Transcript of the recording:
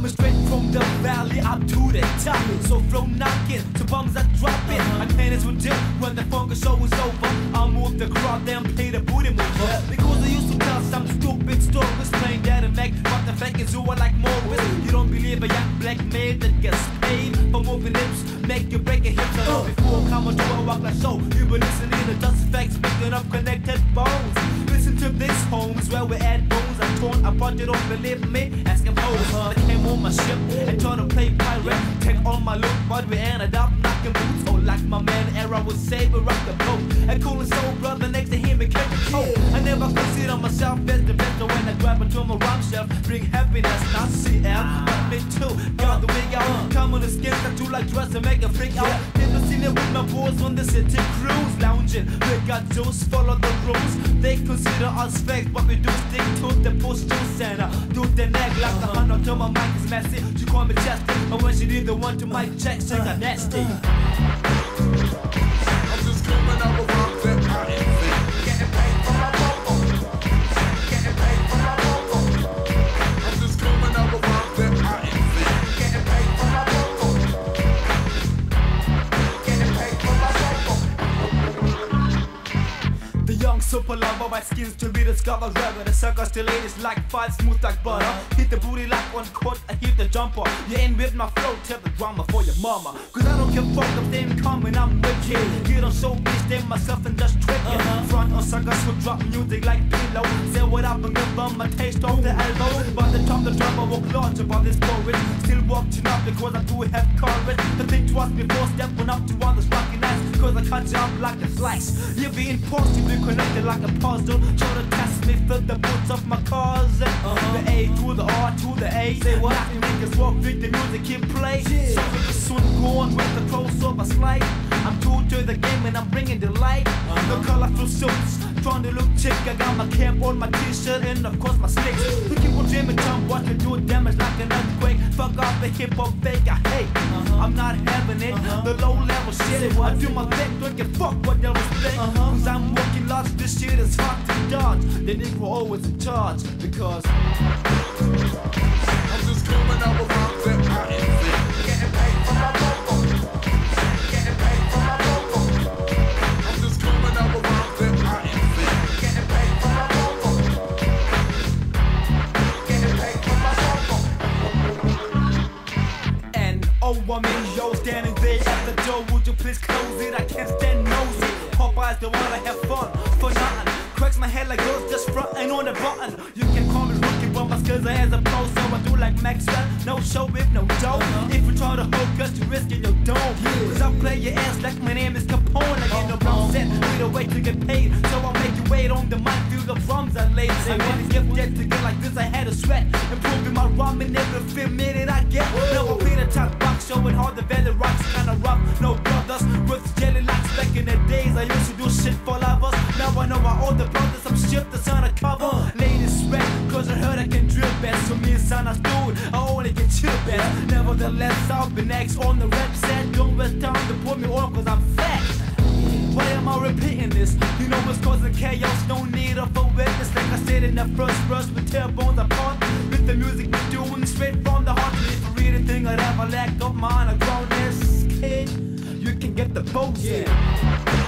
Coming straight from the valley up to the top. So flow knocking, to bombs I drop it. My cannons will dip when the funk show is over. I'll move the crowd, then play the booty mover. Because I used to tell some stupid stories, playing that and make, but the fake is who I like more with. You don't believe a young black male that gets paid for moving lips, make you break a hip. So before come on to a walk like show, you been listening to just facts, picking up connected bones. Listen to this homes where we add bones. I'm torn apart, you don't believe me? Ask him I came on my ship and tried to play pirate. Take all my loot, but we ended up knocking boots. Oh, like my man Era would say, we rock the boat. A cool and soul brother next to him became a cold. I never consider myself as the best when I grab into my rhyme shelf. Bring happiness, not CM, but me too. Got the wig out, come on the skin, tattoo like dress and make a freak out. Never seen it with my boys on the city cruise, lounging. We got juice, follow the rules. They consider us fake, but we do stick to the post juice and do the neck like the hunter till my mic is messy. She call me chesty, and when she did the one to my check, she got nasty. I'm just coming out of rock that I ain't fake. Getting paid for my vocal. Getting paid for my vocal. I'm just coming out of rock that I ain't fake. Getting paid for my vocal. Getting paid for my vocal. The young super lover, my skin's to be discovered. Rather the suckers to ladies like five, smooth like butter. Hit the booty like one court, I hit the jumper. You ain't with my flow, tell the drama for your mama. Cause I don't give a fuck if they ain't coming, I'm wicked. You don't show bitch, they myself and just trick it. Front on suckers who drop music like pillow. Say what up and give them a taste of the elbow. By the time the drama walk large about this poet. Still walking up because I do have courage. The thing twice before stepping up to others rocking nice. Cause I cut you up like a slice. You be impossible connected like a puzzle. Try to test me, fill the boots of my cars. The A to the R to the A. Say what I niggas walk with the music keep play. So we soon go on with the crossover slide. I'm true to the game and I'm bringing the light. The colorful suits, trying to look chic. I got my cap on, my t-shirt and of course my slicks. We keep on dreaming, jump, what can do damage like an earthquake. Fuck off the hip-hop fake, I hate. I'm not having it, the low-level shit. I do my thing, don't give fuck what they was think. Cause I'm working lots, this shit is hard to dodge. The nigga always in charge, because I'm just coming out of rock that I ain't fake. Getting paid for my vocal. Getting paid for my vocal. I'm just coming out of rock that I ain't fake. Getting paid for my vocal. Getting paid for my vocal. and over me, yo, standing there at the door. Would you please close it? I can't stand nosy. Popeyes don't wanna have fun for nothing. Cracks my head like girls just frontin' on the button. You can call me rookie, but my skills are as a pro. So I do like Maxwell, no show with no dough. If you try to hook us, you risking your dome. Cause I play your ass like my name is Capone. I get no wrong set, need a way to get paid. So I'll make you wait on the mic, feel the drums I laid. I wanna get that to get like this, I had to sweat. Improving my rhyme in every 5 minute I get. Now I'll be the top box, showing how the valley rocks. Kinda rough, no brothers, with jelly locks. Back in the days I used to do shit for lovers. Now I know I owe the brothers, I'm shit that's undercover. Ladies sweat, cause I heard I can drill best. So me and son, I dude, I only get chill best. Nevertheless, I'll be next on the rap set. Don't waste time to put me on cause I'm fat. Why am I repeating this? You know what's causing chaos, no need of a witness. Like I said in the first verse, we tear bones apart. With the music we're doing straight from the heart. If you read anything I'd ever lacked of mine, a grown-ass kid, you can get the bullshit.